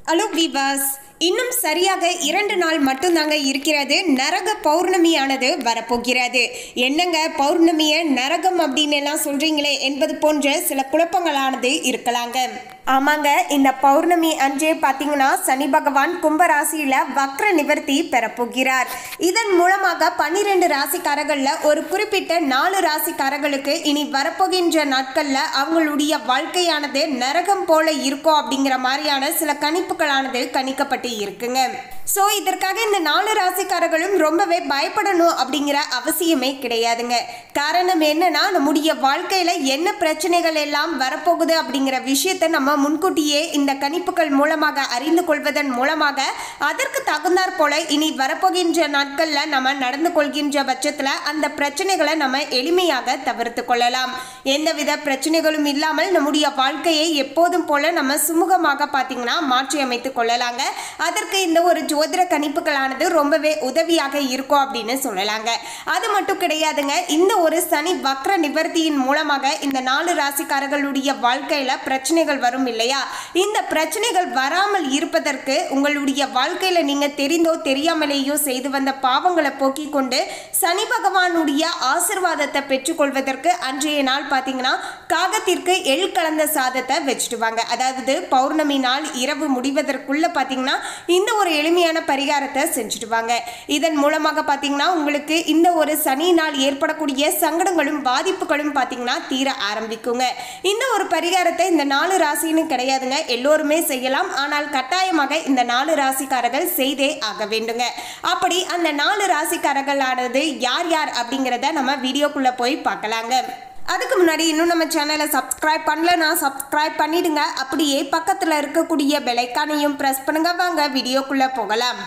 Hello viewers, இன்னும் சரியாக 2 நாள் மட்டும்தாங்க இருக்கிறது. நரக பௌர்ணமியானது வரப்போகிறது. என்னங்க பௌர்ணமியை நரகம் அப்படின்னு எல்லாம் சொல்றீங்களே என்பது போன்ற சில குழப்பங்களானது இருக்கலாங்க. ஆமாங்க, இந்த பௌர்ணமி அன்றே பார்த்தீங்கன்னா சனி பகவான் கும்பராசியில் வக்ர நிவர்த்தி பெறப்போகிறார். இதன் மூலமாக 12 ராசிக்காரர்களில் ஒரு குறிப்பிட்ட 4 ராசிக்காரர்களுக்கு இனி வரப்போகின்ற நாட்களில் அவங்களுடைய வாழ்க்கையானது நரகம் போல இருக்கும் அப்படிங்கிற மாதிரியான சில கணிப்புகளானது கணிக்கப்பட்டு இருக்குங்க. ஸோ இதற்காக இந்த 4 ராசிக்காரர்களும் ரொம்பவே பயப்படணும் அப்படிங்கிற அவசியமே கிடையாதுங்க. காரணம் என்னன்னா, நம்முடைய வாழ்க்கையில் என்ன பிரச்சனைகள் எல்லாம் வரப்போகுது அப்படிங்கிற விஷயத்தை நம்ம முன்கூட்டியே இந்த கணிப்புகள் மூலமாக அறிந்து கொள்வதன் மூலமாக அதற்கு தகுந்தாற் போல இனி வரப்போகின்ற நாட்களில் நம்ம நடந்து கொள்கின்ற பட்சத்தில் அந்த பிரச்சனைகளை நம்ம எளிமையாக தவிர்த்து கொள்ளலாம். எந்தவித பிரச்சனைகளும் இல்லாமல் நம்முடைய வாழ்க்கையை எப்போதும் போல நம்ம சுமூகமாக பார்த்தீங்கன்னா மாற்றி அமைத்து கொள்ளலாங்க. அதற்கு இந்த ஒரு ஜோதிட கணிப்புகளானது ரொம்பவே உதவியாக இருக்கும் அப்படின்னு சொல்லலாங்க. அது மட்டும் கிடையாதுங்க, இந்த ஒரு சனி வக்ர நிவர்த்தியின் மூலமாக இந்த 4 ராசிக்காரர்களுடைய வாழ்க்கையில பிரச்சனைகள் வரும் இல்லையா, இந்த பிரச்சனைகள் வராமல் இருப்பதற்கு உங்களுடைய வாழ்க்கையில நீங்க தெரிந்தோ தெரியாமலேயோ செய்து வந்த பாவங்களை போக்கிக் கொண்டு சனி பகவானுடைய ஆசிர்வாதத்தை பெற்றுக்கொள்வதற்கு அன்றைய நாள் பார்த்தீங்கன்னா காகத்திற்கு எள் கலந்த சாதத்தை வச்சுடுவாங்க. அதாவது பௌர்ணமி நாள் இரவு முடிவதற்குள்ள பார்த்தீங்கன்னா இந்த ஒரு எளிமையான பரிகாரத்தை செஞ்சுடுவாங்க. இதன் மூலமாக பார்த்தீங்கன்னா உங்களுக்கு இந்த ஒரு சனி நாள் ஏற்படக்கூடிய சங்கடங்களும் பாதிப்புகளும் பார்த்தீங்கன்னா தீர ஆரம்பிக்குங்க. இந்த ஒரு பரிகாரத்தை இந்த 4 ராசின்னு கிடையாதுங்க, எல்லோருமே செய்யலாம். ஆனால் கட்டாயமாக இந்த 4 ராசிக்காரர்கள் செய்தே ஆக வேண்டுங்க. அப்படி அந்த 4 ராசிக்காரர்களானது யார் யார் அப்படிங்கிறத நம்ம வீடியோக்குள்ள போய் பார்க்கலாங்க. அதுக்கு முன்னாடி இன்னும் நம்ம சேனலை சப்ஸ்கிரைப் பண்ணலன்னா சப்ஸ்கிரைப் பண்ணிடுங்க. அப்படியே பக்கத்தில் இருக்கக்கூடிய பெல் ஐகானையும் பிரஸ் பண்ணுங்க. வாங்க வீடியோக்குள்ள போகலாம்.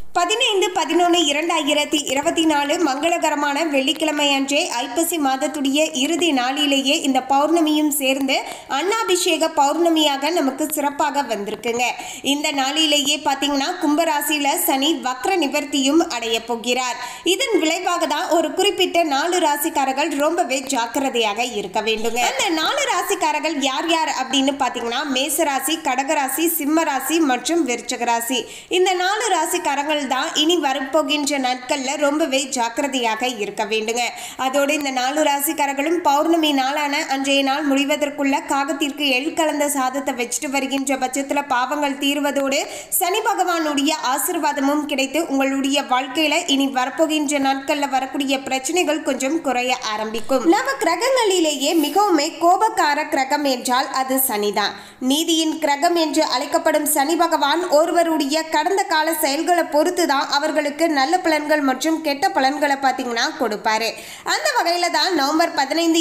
15/11/2024 மங்களகரமான வெள்ளிக்கிழமை அன்றே ஐப்பசி மாதத்துடைய இறுதி நாளிலேயே இந்த பௌர்ணமியும் சேர்ந்து அன்னாபிஷேக பௌர்ணமியாக நமக்கு சிறப்பாக வந்திருக்குங்க. இந்த நாளிலேயே பார்த்தீங்கன்னா கும்பராசியில் சனி வக்ர நிவர்த்தியும் அடைய போகிறார். இதன் விளைவாக தான் ஒரு குறிப்பிட்ட 4 ராசிக்காரர்கள் ரொம்பவே ஜாக்கிரதையாக இருக்க வேண்டுங்க. அந்த 4 ராசிக்காரர்கள் யார் யார் அப்படின்னு பார்த்தீங்கன்னா மேசராசி, கடகராசி, சிம்ம ராசி மற்றும் விருச்சிக ராசி. இந்த 4 ராசிக்காரர்கள் தான் இனி வரப்போகின்ற நாட்களில் ரொம்பவே ஜாக்கிரதையாக இருக்க வேண்டுங்க. அதோடு இந்த 4 ராசிக்காரர்களும் பௌர்ணமி நாளான அன்றைய நாள் முடிவதற்குள்ள காகத்திற்கு எள் கலந்த சாதத்தை வச்சுட்டு வருகின்ற பட்சத்தில் பாவங்கள் தீர்வதோடு சனி பகவானுடைய ஆசீர்வாதமும் கிடைத்து உங்களுடைய வாழ்க்கையில இனி வரப்போகின்ற நாட்களில் வரக்கூடிய பிரச்சனைகள் கொஞ்சம் குறைய ஆரம்பிக்கும். நவ கிரகங்களிலேயே மிகவும் கோபக்கார கிரகம் என்றால் அது சனிதான். நீதியின் கிரகம் என்று அழைக்கப்படும் சனி பகவான் ஒருவருடைய கடந்த கால செயல்களை பொறுத்து தான் அவர்களுக்கு நல்ல பலன்கள் மற்றும் கெட்ட பலன்களை பார்த்தீங்கன்னா கொடுப்பாரு. அந்த வகையில தான் நவம்பர் 15,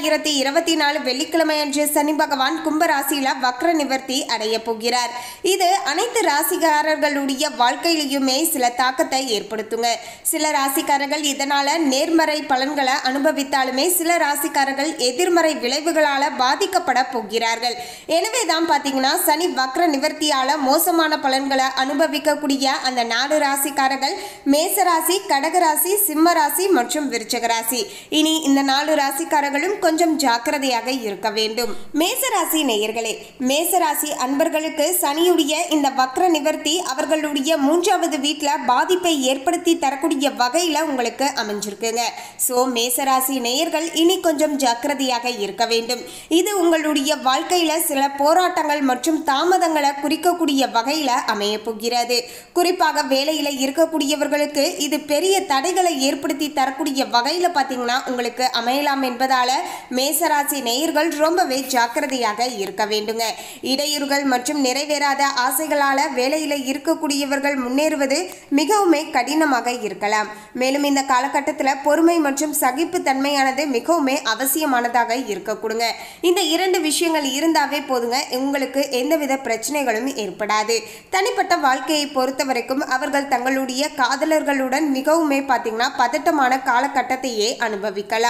2024 வெள்ளிக்கிழமை அன்று சனி பகவான் கும்பராசியில வக்ர நிவர்த்தி அடைய போகிறார். இது அனைத்து ராசிக்காரர்களுடைய வாழ்க்கையிலுமே சில தாக்கத்தை ஏற்படுத்துங்க. சில ராசிக்காரர்கள் இதனால நேர்மறை பலன்களை அனுபவித்தாலுமே சில ராசிக்காரர்கள் எதிர்மறை விளைவுகளால பாதிக்கப்பட போகிறார்கள். எனவே தான் பார்த்தீங்கன்னா சனி வக்ர நிவர்த்தியால மோசமான பலன்களை அனுபவிக்கக்கூடிய அந்த 4 ராசிக்காரர்கள் மேசராசி, கடகராசி, சிம்ம ராசி மற்றும் விருச்சிக ராசி. இனி இந்த 4 ராசிக்காரர்களும் கொஞ்சம் ஜாக்கிரதையாக இருக்க வேண்டும். மேசராசி நேயர்களே, மேசராசி அன்பர்களுக்கு சனியுடைய இந்த வக்ர நிவர்த்தி அவர்களுடைய 3வது வீட்டில் பாதிப்பை ஏற்படுத்தி தரக்கூடிய வகையில் உங்களுக்கு அமைஞ்சிருக்குங்க. ஸோ மேசராசி நேயர்கள் இனி கொஞ்சம் ஜாக்கிரதையாக இருக்க வேண்டும். இது உங்களுடைய வாழ்க்கையில் சில போராட்டங்கள் மற்றும் தாமதங்களை குறிக்கக்கூடிய வகையில் அமைய போகிறது. குறிப்பாக வேலையில் இருக்கக்கூடியவர்களுக்கு இது பெரிய தடைகளை ஏற்படுத்தி தரக்கூடிய வகையில் பார்த்தீங்கன்னா உங்களுக்கு அமையலாம் என்பதால மேசராசி நேயர்கள் ரொம்பவே ஜாக்கிரதையாக இருக்க வேண்டுங்க. இடையூறுகள் மற்றும் நிறைவேறாத ஆசைகளால வேலையில் இருக்கக்கூடியவர்கள் முன்னேறுவது மிகவும் கடினமாக இருக்கலாம். மேலும் இந்த காலகட்டத்தில் பொறுமை மற்றும் சகிப்பு தன்மையானது மிகவும் அவசியமானதாக இருக்க கொடுங்க. இந்த 2 விஷயங்கள் இருந்தாவே போதுங்க, உங்களுக்கு எந்தவித பிரச்சனைகளும் ஏற்படாது. தனிப்பட்ட வாழ்க்கையை பொறுத்த வரைக்கும் அவர்கள் தங்களுடைய காதலர்களுடன் மிகவும் பார்த்தீங்கன்னா பதட்டமான காலகட்டத்தையே அனுபவிக்கலாம்.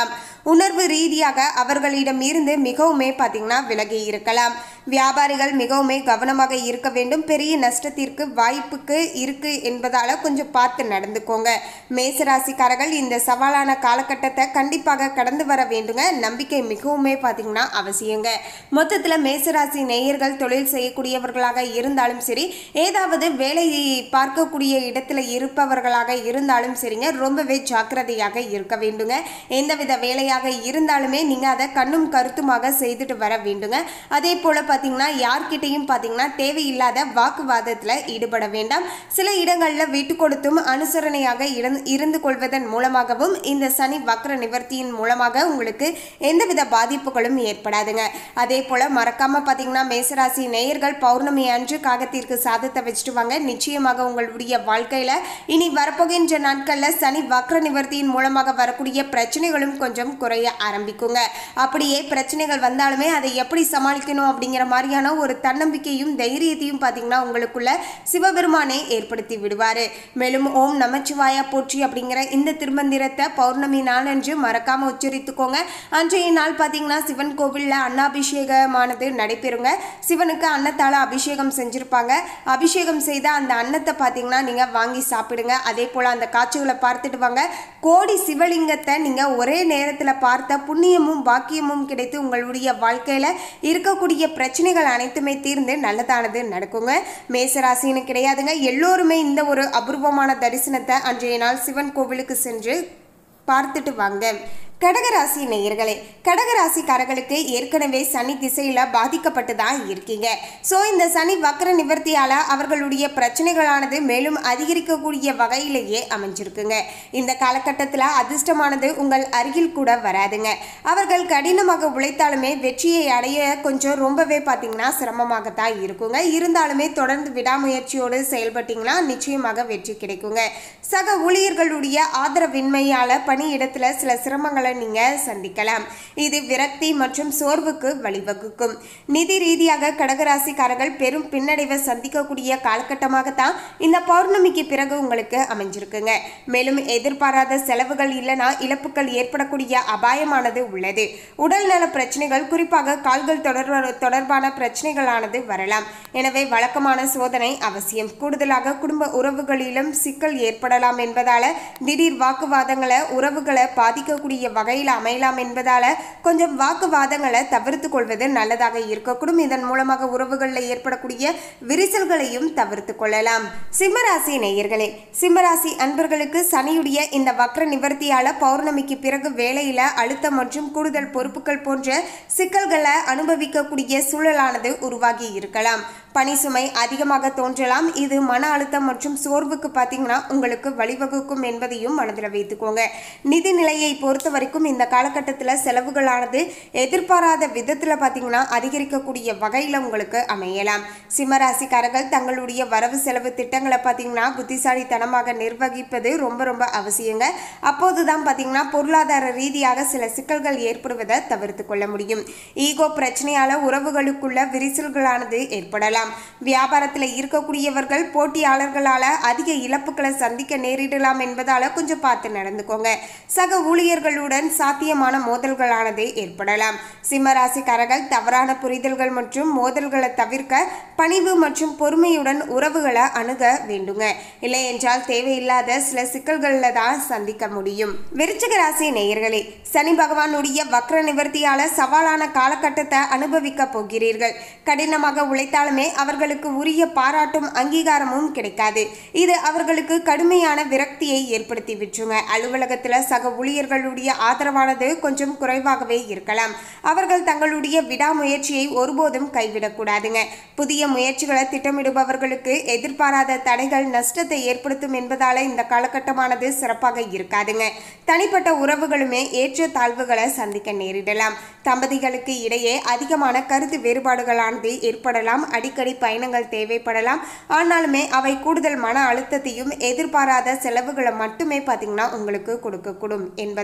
உணர்வு ரீதியாக அவர்களிடம் இருந்து மிகவுமே பார்த்தீங்கன்னா விலகி இருக்கலாம். வியாபாரிகள் மிகவுமே கவனமாக இருக்க வேண்டும். பெரிய நஷ்டத்திற்கு வாய்ப்புக்கு இருக்கு என்பதால கொஞ்சம் பார்த்து நடந்துக்கோங்க. மேசராசிக்காரர்கள் இந்த சவாலான காலகட்டத்தை கண்டிப்பாக கடந்து வர வேண்டுங்க. நம்பிக்கை மிகவுமே பார்த்தீங்கன்னா அவசியங்க. மொத்தத்தில் மேசராசி நேயர்கள் தொழில் செய்யக்கூடியவர்களாக இருந்தாலும் சரி, ஏதாவது வேலை பார்க்கக்கூடிய இடத்துல இருப்பவர்களாக இருந்தாலும் சரிங்க, ரொம்பவே ஜாக்கிரதையாக இருக்க வேண்டுங்க. எந்தவித வேலையாக இருந்தாலுமே நீங்க அதை கண்ணும் கருத்துமாக செய்துட்டு வர வேண்டுங்க. அதே போல பார்த்தீங்கன்னா யார்கிட்டையும் பார்த்தீங்கன்னா தேவையில்லாத வாக்குவாதத்தில் ஈடுபட வேண்டாம். சில இடங்களில் விட்டு கொடுத்தும் அனுசரணையாக இருந்து கொள்வதன் மூலமாகவும் இந்த சனி வக்ர நிவர்த்தியின் மூலமாக உங்களுக்கு எந்தவித பாதிப்புகளும் ஏற்படாதுங்க. அதே போல மறக்காம பார்த்தீங்கன்னா மேசராசி நேயர்கள் பௌர்ணமி அன்று காகத்திற்கு சாதத்தை வச்சுட்டு வாங்க. நிச்சயமாக உங்களுடைய வாழ்க்கையில இனி வரப்போகின்ற நாட்களில் சனி வக்ர நிவர்த்தியின் மூலமாக வரக்கூடிய பிரச்சனைகளும் கொஞ்சம் குறைய ஆரம்பிக்குங்க. அப்படியே பிரச்சனைகள் வந்தாலுமே அதை எப்படி சமாளிக்கணும் அப்படிங்கிற மாதிரியான ஒரு தன்னம்பிக்கையும் தைரியத்தையும் பார்த்தீங்கன்னா உங்களுக்குள்ள சிவபெருமானே ஏற்படுத்தி விடுவாரு. மேலும் ஓம் நமச்சிவாயா போற்றி அப்படிங்கிற இந்த திருமந்திரத்தை பௌர்ணமி நாள் அன்று மறக்காம உச்சரித்துக்கோங்க. அன்றைய நாள் பார்த்தீங்கன்னா சிவன் கோவிலில் அன்னாபிஷேகமானது நடைபெறுங்க. சிவனுக்கு அன்னத்தால அபிஷேகம் செஞ்சிருப்பாங்க. அபிஷேகம் செய்த அந்த அன்னத்தை பார்த்தீங்கன்னா நீங்க வாங்கி சாப்பிடுங்க. அதே போல அந்த காட்சிகளை பார்த்துட்டு வாங்க. கோடி சிவலிங்கத்தை நீங்க ஒரே நேரத்தில் பார்த்த புண்ணியமும் பாக்கியமும் கிடைத்து உங்களுடைய வாழ்க்கையில இருக்கக்கூடிய பிரச்சனைகள் அனைத்துமே தீர்ந்து நல்லதானது நடக்குங்க. மேசராசின்னு கிடையாதுங்க, எல்லோருமே இந்த ஒரு அபூர்வமான தரிசனத்தை அன்றைய நாள் சிவன் கோவிலுக்கு சென்று பார்த்துட்டு வாங்க. கடகராசி நேயர்களே, கடகராசிக்காரர்களுக்கு ஏற்கனவே சனி திசையில பாதிக்கப்பட்டு தான் இருக்கீங்க. ஸோ இந்த சனி வக்ர நிவர்த்தியால அவர்களுடைய பிரச்சனைகளானது மேலும் அதிகரிக்கக்கூடிய வகையிலேயே அமைஞ்சிருக்குங்க. இந்த காலகட்டத்தில் அதிர்ஷ்டமானது உங்கள் அருகில் கூட வராதுங்க. அவர்கள் கடினமாக உழைத்தாலுமே வெற்றியை அடைய கொஞ்சம் ரொம்பவே பார்த்தீங்கன்னா சிரமமாகத்தான் இருக்குங்க. இருந்தாலுமே தொடர்ந்து விடாமுயற்சியோடு செயல்பட்டீங்கன்னா நிச்சயமாக வெற்றி கிடைக்குங்க. சக ஊழியர்களுடைய ஆதரவின்மையால பணியிடத்துல சில சிரமங்களை நீங்க சந்திக்கலாம். இது விரக்தி மற்றும் சோர்வுக்கு வழிவகுக்கும். நிதி ரீதியாக கடகராசிக்காரர்கள் பெரும் பின்னடைவை சந்திக்கக்கூடிய காலகட்டமாகத்தான் இந்த பௌர்ணமிக்கு பிறகு உங்களுக்கு அமைஞ்சிருக்குங்க. மேலும் எதிர்பாராத செலவுகள் இல்லைனா இழப்புகள் ஏற்படக்கூடிய அபாயமானது உள்ளது. உடல் நல பிரச்சனைகள், குறிப்பாக கால்கள் தொடர்பான பிரச்சனைகளானது வரலாம். எனவே வழக்கமான சோதனை அவசியம். கூடுதலாக குடும்ப உறவுகளிலும் சிக்கல் ஏற்படலாம் என்பதால திடீர் வாக்குவாதங்களை உறவுகளை பாதிக்கக்கூடிய வகையில் அமையலாம் என்பதால கொஞ்சம் வாக்குவாதங்களை தவிர்த்து கொள்வது நல்லதாக இருக்கக்கூடும். இதன் மூலமாக உறவுகளில் ஏற்படக்கூடிய விரிசல்களையும் தவிர்த்து கொள்ளலாம். சிம்மராசி நேயர்களே, சிம்மராசி அன்பர்களுக்கு சனியுடைய இந்த வக்ர நிவர்த்தியால பௌர்ணமிக்கு பிறகு வேலையில அழுத்தம் மற்றும் கூடுதல் பொறுப்புகள் போன்ற சிக்கல்களை அனுபவிக்கக்கூடிய சூழலானது உருவாகி இருக்கலாம். பணி சுமை அதிகமாக தோன்றலாம். இது மன அழுத்தம் மற்றும் சோர்வுக்கு பார்த்தீங்கன்னா உங்களுக்கு வழிவகுக்கும் என்பதையும் மனதில் வைத்துக்கோங்க. நிதி நிலையை பொறுத்த வரைக்கும் இந்த காலகட்டத்தில் செலவுகளானது எதிர்பாராத விதத்தில் பார்த்தீங்கன்னா அதிகரிக்கக்கூடிய வகையில் உங்களுக்கு அமையலாம். சிம்மராசிக்காரர்கள் தங்களுடைய வரவு செலவு திட்டங்களை பார்த்தீங்கன்னா புத்திசாலித்தனமாக நிர்வகிப்பது ரொம்ப ரொம்ப அவசியங்க. அப்போதுதான் பார்த்தீங்கன்னா பொருளாதார ரீதியாக சில சிக்கல்கள் ஏற்படுவதை தவிர்த்து கொள்ள முடியும். ஈகோ பிரச்சனையால உறவுகளுக்குள்ள விரிசல்களானது ஏற்படலாம். வியாபாரத்தில் இருக்கக்கூடியவர்கள் போட்டியாளர்களால அதிக இழப்புகளை சந்திக்க நேரிடலாம் என்பதால கொஞ்சம் பார்த்து நடந்துக்கோங்க. சக ஊழியர்களுடன் சாத்தியமான மோதல்களானது ஏற்படலாம். சிம்மராசிக்காரர்கள் தவறான புரிதல்கள் மற்றும் மோதல்களை தவிர்க்க பணிவு மற்றும் பொறுமையுடன் உறவுகளை அணுக வேண்டுங்க. இல்லை என்றால் தேவையில்லாத சில சிக்கல்களில் தான் சந்திக்க முடியும். விருச்சிக ராசி நேயர்களே, சனி பகவானுடைய வக்ர நிவர்த்தியால சவாலான காலகட்டத்தை அனுபவிக்க போகிறீர்கள். கடினமாக உழைத்தாலுமே அவர்களுக்கு உரிய பாராட்டும் அங்கீகாரமும் கிடைக்காது. இது அவர்களுக்கு கடுமையான விரக்தியை ஏற்படுத்தி விட்டுருங்க. அலுவலகத்தில் சக ஊழியர்களுடைய ஆதரவானது கொஞ்சம் குறைவாகவே இருக்கலாம். அவர்கள் தங்களுடைய விடாமுயற்சியை ஒருபோதும் கைவிடக்கூடாதுங்க. புதிய முயற்சிகளை திட்டமிடுபவர்களுக்கு எதிர்பாராத தடைகள் நஷ்டத்தை ஏற்படுத்தும் என்பதால இந்த காலகட்டமானது சிறப்பாக இருக்காதுங்க. தனிப்பட்ட உறவுகளுமே ஏற்ற தாழ்வுகளை சந்திக்க நேரிடலாம். தம்பதிகளுக்கு இடையே அதிகமான கருத்து வேறுபாடுகளானது ஏற்படலாம். அடிக்கடி பயணங்கள் தேவைப்படலாம். ஆனாலுமே அவை கூடுதல் மன அழுத்தத்தையும் எதிர்பாராத செலவுகளை மட்டுமே பார்த்தீங்கன்னா உங்களுக்கு கொடுக்கக்கூடும் என்பதால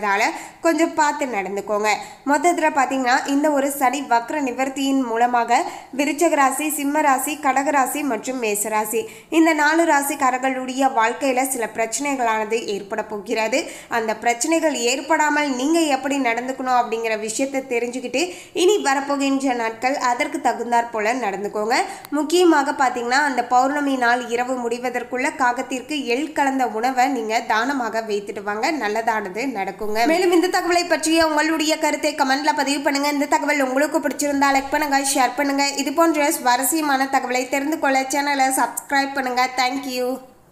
கொஞ்சம் பார்த்து நடந்துக்கோங்க. மொத்தத்தில் பார்த்தீங்கன்னா இந்த ஒரு சனி வக்ர நிவர்த்தியின் மூலமாக விருச்சக ராசி, சிம்ம ராசி, கடகராசி மற்றும் மேசராசி இந்த 4 ராசிக்காரர்களுடைய வாழ்க்கையில் சில பிரச்சனைகளானது ஏற்பட போகிறது. அந்த பிரச்சனைகள் ஏற்படாமல் நீங்கள் எப்படி நடந்துக்கணும் அப்படிங்கிற விஷயத்தை தெரிஞ்சுக்கிட்டு இனி வரப்போகின்ற நாட்கள் அதற்கு தகுந்தாற் போல நடந்துக்கோங்க. முக்கியமாக பார்த்தீங்கன்னா அந்த பௌர்ணமி நாள் இரவு முடிவதற்குள்ள காகத்திற்கு எள் கலந்த உணவை நீங்கள் தானமாக வைத்துட்டு வாங்க, நல்லதானது நடக்குங்க. மேலும் இந்த தகவலை பற்றிய உங்களுடைய கருத்தை கமெண்ட்ல பதிவு பண்ணுங்க. இந்த தகவல் உங்களுக்கு பிடிச்சிருந்தா லைக் பண்ணுங்க, ஷேர் பண்ணுங்க. இது போன்ற சுவாரஸ்யமான தகவலை தெரிந்து கொள்ள சேனலை சப்ஸ்கிரைப் பண்ணுங்க. தேங்க்யூ.